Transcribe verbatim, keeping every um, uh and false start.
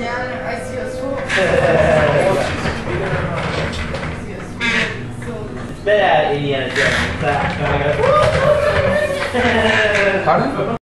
Yeah, I see a sword. Espera, Indiana Jones. Está, ¿Pardon?